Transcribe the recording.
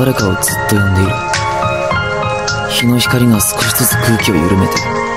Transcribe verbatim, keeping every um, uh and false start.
誰かをずっと呼んでいる。日の光が少しずつ空気を緩めて